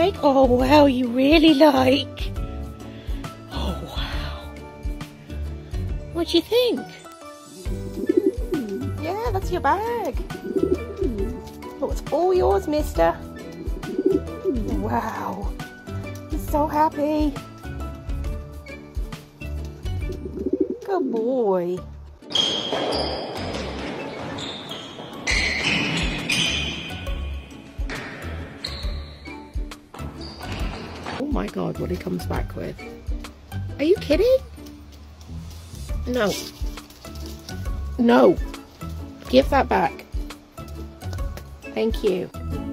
like? Oh wow, you really like? Oh wow. What do you think? Yeah, that's your bag. Oh, it's all yours, mister. Wow. He's so happy. Good boy. Oh my god, what he comes back with. Are you kidding? No. No. Give that back. Thank you.